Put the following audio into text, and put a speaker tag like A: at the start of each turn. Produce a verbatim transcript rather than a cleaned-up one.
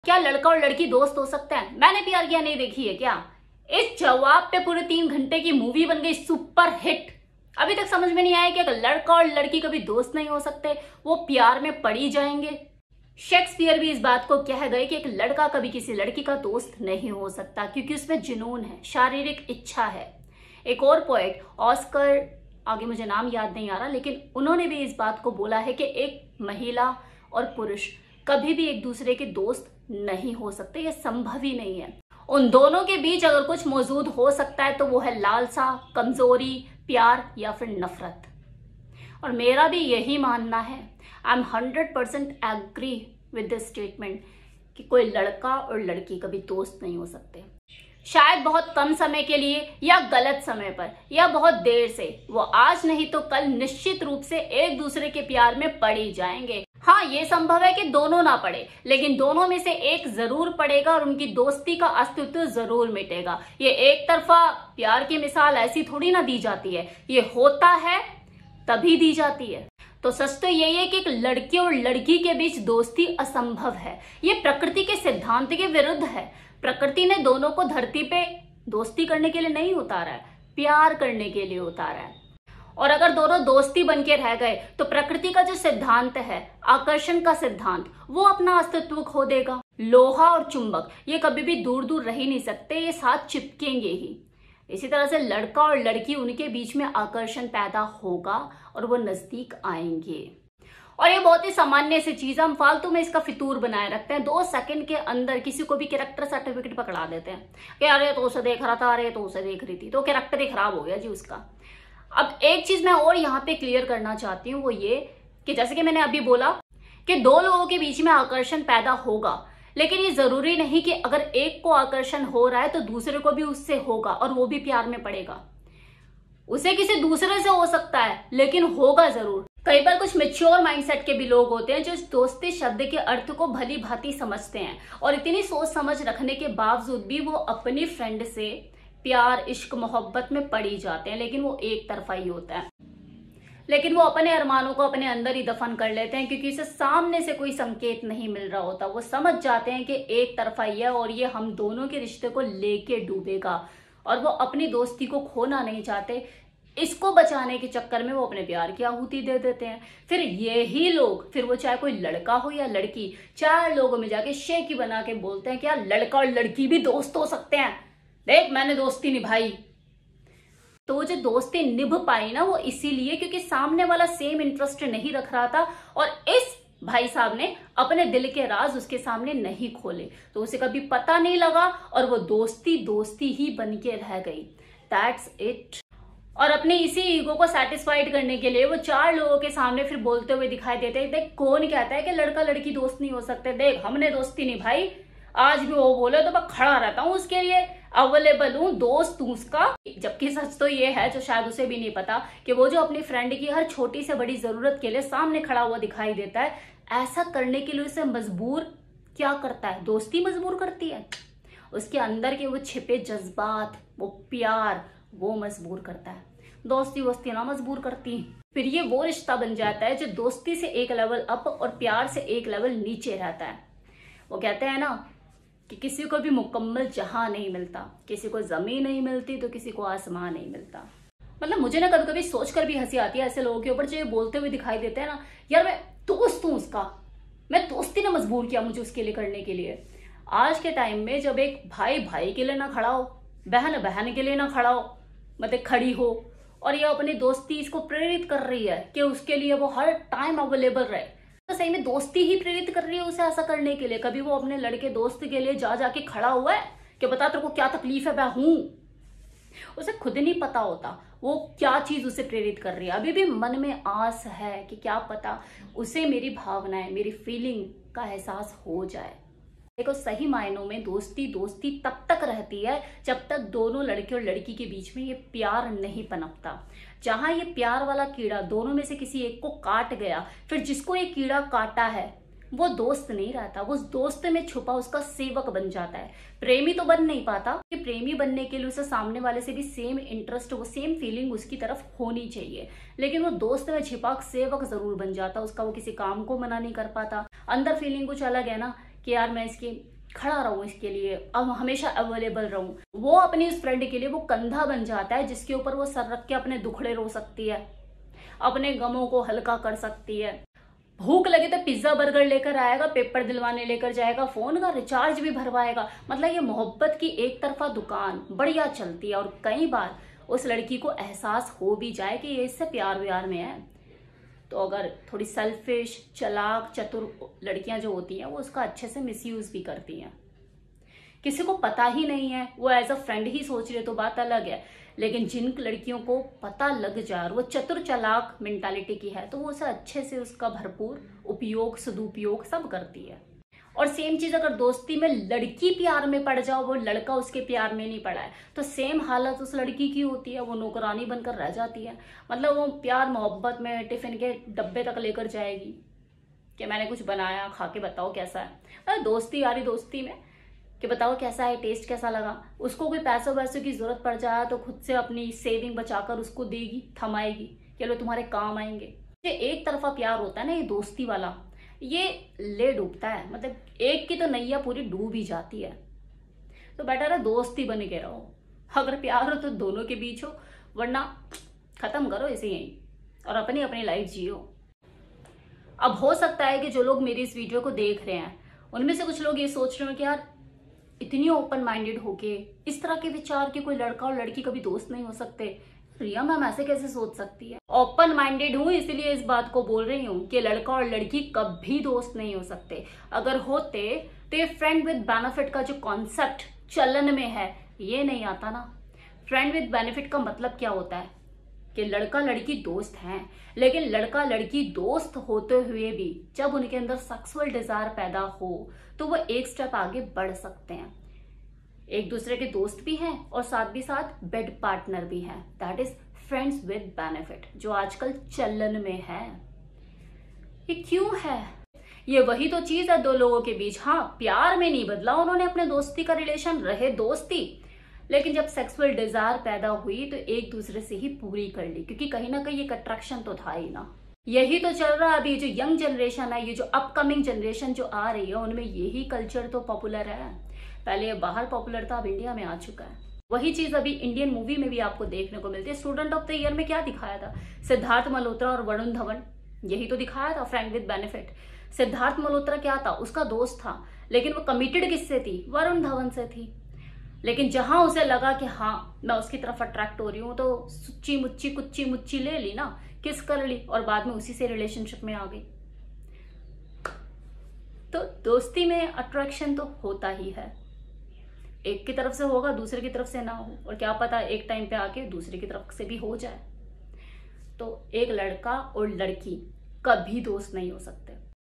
A: क्या लड़का और लड़की दोस्त हो सकते हैं? मैंने प्यार किया नहीं देखी है क्या? इस जवाब पे पूरे तीन घंटे की मूवी बन गई सुपर हिट। अभी तक समझ में नहीं आया कि अगर लड़का और लड़की कभी दोस्त नहीं हो सकते, वो प्यार में पड़ ही जाएंगे। शेक्सपियर भी इस बात को कह गए कि एक लड़का कभी किसी लड़की का दोस्त नहीं हो सकता क्योंकि उसमें जुनून है, शारीरिक इच्छा है। एक और पोएट ऑस्कर, आगे मुझे नाम याद नहीं आ रहा, लेकिन उन्होंने भी इस बात को बोला है कि एक महिला और पुरुष कभी भी एक दूसरे के दोस्त नहीं हो सकते, ये संभव ही नहीं है। उन दोनों के बीच अगर कुछ मौजूद हो सकता है तो वो है लालसा, कमजोरी, प्यार या फिर नफरत। और मेरा भी यही मानना है, I am hundred percent agree with this statement कि कोई लड़का और लड़की कभी दोस्त नहीं हो सकते। शायद बहुत कम समय के लिए या गलत समय पर या बहुत देर से, वो आज नहीं तो कल निश्चित रूप से एक दूसरे के प्यार में पड़ ही जाएंगे। हाँ, ये संभव है कि दोनों ना पड़े, लेकिन दोनों में से एक जरूर पड़ेगा और उनकी दोस्ती का अस्तित्व जरूर मिटेगा। ये एक तरफा प्यार की मिसाल ऐसी थोड़ी ना दी जाती है, ये होता है तभी दी जाती है। तो सच तो यही है कि एक लड़की और लड़की के बीच दोस्ती असंभव है। ये प्रकृति के सिद्धांत के विरुद्ध है। प्रकृति ने दोनों को धरती पे दोस्ती करने के लिए नहीं उतारा है, प्यार करने के लिए उतारा है। और अगर दोनों दोस्ती बनके रह गए तो प्रकृति का जो सिद्धांत है, आकर्षण का सिद्धांत, वो अपना अस्तित्व खो देगा। लोहा और चुंबक ये कभी भी दूर दूर रह ही नहीं सकते, ये साथ चिपकेंगे ही। इसी तरह से लड़का और लड़की, उनके बीच में आकर्षण पैदा होगा और वो नजदीक आएंगे। और ये बहुत ही सामान्य सी चीज, हम फालतू में इसका फितूर बनाए रखते हैं। दो सेकंड के अंदर किसी को भी कैरेक्टर सर्टिफिकेट पकड़ा देते हैं कि अरे तो उसे देख रहा था, अरे तो उसे देख रही थी, तो कैरेक्टर ही खराब हो गया जी उसका। अब एक चीज मैं और यहाँ पे क्लियर करना चाहती हूँ, वो ये कि जैसे कि मैंने अभी बोला कि दो लोगों के बीच में आकर्षण पैदा होगा, लेकिन ये जरूरी नहीं कि अगर एक को आकर्षण हो रहा है तो दूसरे को भी उससे होगा और वो भी प्यार में पड़ेगा। उसे किसी दूसरे से हो सकता है, लेकिन होगा जरूर। कई बार कुछ मैच्योर माइंडसेट के भी लोग होते हैं जो इस दोस्ती शब्द के अर्थ को भली भांति समझते हैं और इतनी सोच समझ रखने के बावजूद भी वो अपनी फ्रेंड से प्यार, इश्क, मोहब्बत में पड़ ही जाते हैं, लेकिन वो एक तरफा ही होता है। लेकिन वो अपने अरमानों को अपने अंदर ही दफन कर लेते हैं क्योंकि इसे सामने से कोई संकेत नहीं मिल रहा होता। वो समझ जाते हैं कि एक तरफा ही है और ये हम दोनों के रिश्ते को लेके डूबेगा, और वो अपनी दोस्ती को खोना नहीं चाहते। इसको बचाने के चक्कर में वो अपने प्यार की आहुति दे देते हैं। फिर यही लोग, फिर वो चाहे कोई लड़का हो या लड़की, चार लोगों में जाके शेकी बना के बोलते हैं कि यार लड़का और लड़की भी दोस्त हो सकते हैं, देख मैंने दोस्ती निभाई। तो वो जो दोस्ती निभ पाई ना, वो इसीलिए क्योंकि सामने वाला सेम इंटरेस्ट नहीं रख रहा था और इस भाई साहब ने अपने दिल के राज उसके सामने नहीं खोले, तो उसे कभी पता नहीं लगा और वो दोस्ती दोस्ती ही बन के रह गई। That's it. और अपने इसी ईगो को सेटिस्फाइड करने के लिए वो चार लोगों के सामने फिर बोलते हुए दिखाई देते हैं, देख कौन कहता है कि लड़का लड़की दोस्त नहीं हो सकते, देख हमने दोस्ती निभाई, आज भी वो बोले तो मैं खड़ा रहता हूँ उसके लिए, अवेलेबल हूँ, दोस्त हूँ उसका। जबकि सच तो ये है, जो शायद उसे भी नहीं पता, कि वो जो अपनी फ्रेंड की हर छोटी से बड़ी जरूरत के लिए सामने खड़ा हुआ दिखाई देता है, ऐसा करने के लिए उसे मजबूर क्या करता है? दोस्ती मजबूर करती है। उसके अंदर के वो छिपे जज्बात, वो प्यार, वो मजबूर करता है। दोस्ती वोस्ती ना मजबूर करती। फिर ये वो रिश्ता बन जाता है जो दोस्ती से एक लेवल अप और प्यार से एक लेवल नीचे रहता है। वो कहते हैं ना कि किसी को भी मुकम्मल जहां नहीं मिलता, किसी को जमीन नहीं मिलती तो किसी को आसमान नहीं मिलता। मतलब मुझे ना कभी कभी सोचकर भी हंसी आती है ऐसे लोगों के ऊपर जो ये बोलते हुए दिखाई देते हैं ना, यार मैं दोस्त हूं उसका, मैं दोस्ती ने मजबूर किया मुझे उसके लिए करने के लिए। आज के टाइम में जब एक भाई भाई के लिए ना खड़ा हो, बहन बहन के लिए ना खड़ा हो, मतलब खड़ी हो, और ये अपनी दोस्ती इसको प्रेरित कर रही है कि उसके लिए वो हर टाइम अवेलेबल रहे, तो सही में दोस्ती ही प्रेरित कर रही है उसे ऐसा करने के लिए। कभी वो अपने लड़के दोस्त के लिए जा जाके खड़ा हुआ है कि बता तेरे को क्या तकलीफ है, मैं हूं। उसे खुद नहीं पता होता वो क्या चीज उसे प्रेरित कर रही है। अभी भी मन में आस है कि क्या पता उसे मेरी भावनाएं, मेरी फीलिंग का एहसास हो जाए। देखो, सही मायनों में दोस्ती दोस्ती तब तक रहती है जब तक दोनों लड़के और लड़की के बीच में ये प्यार नहीं पनपता। जहां ये प्यार वाला कीड़ा दोनों में से किसी एक को काट गया, फिर जिसको ये कीड़ा काटा है वो दोस्त नहीं रहता, वो उस दोस्त में छुपा उसका सेवक बन जाता है। प्रेमी तो बन नहीं पाता, कि प्रेमी बनने के लिए उसे सामने वाले से भी सेम इंटरेस्ट, वो सेम फीलिंग उसकी तरफ होनी चाहिए, लेकिन वो दोस्त में छिपा सेवक जरूर बन जाता, उसका वो किसी काम को मना नहीं कर पाता। अंदर फीलिंग कुछ अलग है ना कि यार मैं इसकी खड़ा रहूं, इसके लिए अब हमेशा अवेलेबल रहूं। वो अपनी उस फ्रेंड के लिए वो कंधा बन जाता है जिसके ऊपर वो सर रख के अपने दुखड़े रो सकती है, अपने गमों को हल्का कर सकती है। भूख लगे तो पिज्जा बर्गर लेकर आएगा, पेपर दिलवाने लेकर जाएगा, फोन का रिचार्ज भी भरवाएगा। मतलब ये मोहब्बत की एक तरफा दुकान बढ़िया चलती है। और कई बार उस लड़की को एहसास हो भी जाए कि ये इससे प्यार व्यार में है, तो अगर थोड़ी सेल्फिश, चालाक, चतुर लड़कियां जो होती हैं वो उसका अच्छे से मिसयूज भी करती हैं। किसी को पता ही नहीं है, वो एज अ फ्रेंड ही सोच रहे तो बात अलग है, लेकिन जिन लड़कियों को पता लग जाए और वो चतुर चालाक मेंटालिटी की है तो वो उसे अच्छे से उसका भरपूर उपयोग, सदुपयोग सब करती है। और सेम चीज अगर दोस्ती में लड़की प्यार में पड़ जाओ, वो लड़का उसके प्यार में नहीं पड़ा है, तो सेम हालत उस लड़की की होती है, वो नौकरानी बनकर रह जाती है। मतलब वो प्यार मोहब्बत में टिफिन के डब्बे तक लेकर जाएगी कि मैंने कुछ बनाया, खा के बताओ कैसा है। मतलब दोस्ती यारी दोस्ती में कि बताओ कैसा है, टेस्ट कैसा लगा। उसको कोई पैसों वैसों की जरूरत पड़ जाए तो खुद से अपनी सेविंग बचाकर उसको देगी, थमाएगी कि लो तुम्हारे काम आएंगे। ये एक तरफा प्यार होता है ना, ये दोस्ती वाला, ये ले डूबता है। मतलब एक की तो नैया पूरी डूब ही जाती है। तो बेटर है दोस्ती बन के रहो। अगर प्यार हो तो दोनों के बीच हो, वरना खत्म करो इसे यहीं और अपनी अपनी लाइफ जियो। अब हो सकता है कि जो लोग मेरी इस वीडियो को देख रहे हैं उनमें से कुछ लोग ये सोच रहे हो कि यार इतनी ओपन माइंडेड होके इस तरह के विचार के कोई लड़का और लड़की कभी दोस्त नहीं हो सकते। रिया मैम ऐसे कैसे सोच सकती है? ओपन माइंडेड हूं इसलिए इस बात को बोल रही हूँ कि लड़का और लड़की कभी दोस्त नहीं हो सकते। अगर होते तो ये फ्रेंड विद बेनिफिट का जो कॉन्सेप्ट चलन में है ये नहीं आता ना। फ्रेंड विद बेनिफिट का मतलब क्या होता है कि लड़का लड़की दोस्त हैं, लेकिन लड़का लड़की दोस्त होते हुए भी जब उनके अंदर सेक्सुअल डिजायर पैदा हो तो वो एक स्टेप आगे बढ़ सकते हैं। एक दूसरे के दोस्त भी हैं और साथ भी साथ बेड पार्टनर भी हैं। That is friends with benefit, जो आजकल चलन में है। ये क्यों है? ये वही तो चीज है दो लोगों के बीच। हाँ, प्यार में नहीं बदला उन्होंने अपने दोस्ती का रिलेशन, रहे दोस्ती, लेकिन जब सेक्सुअल डिजायर पैदा हुई तो एक दूसरे से ही पूरी कर ली, क्योंकि कहीं ना कहीं एक अट्रैक्शन तो था ही ना। यही तो चल रहा है अभी। जो यंग जनरेशन है, ये जो अपकमिंग जनरेशन जो आ रही है, उनमें यही कल्चर तो पॉपुलर है। पहले ये बाहर पॉपुलर था, अब इंडिया में आ चुका है। वही चीज अभी इंडियन मूवी में भी आपको देखने को मिलती है। स्टूडेंट ऑफ द ईयर में क्या दिखाया था? सिद्धार्थ मल्होत्रा और वरुण धवन, यही तो दिखाया था, friend with benefit. Siddharth Malhotra क्या था? उसका दोस्त था, लेकिन वो कमिटेड किससे थी? वरुण धवन से थी। लेकिन जहां उसे लगा कि हाँ मैं उसकी तरफ अट्रैक्ट हो रही हूँ, तो सुच्ची मुच्ची कुच्ची मुच्ची ले ली ना, किस कर ली और बाद में उसी से रिलेशनशिप में आ गई। तो दोस्ती में अट्रैक्शन तो होता ही है। एक की तरफ से होगा, दूसरे की तरफ से ना हो, और क्या पता एक टाइम पे आके दूसरे की तरफ से भी हो जाए। तो एक लड़का और लड़की कभी दोस्त नहीं हो सकते।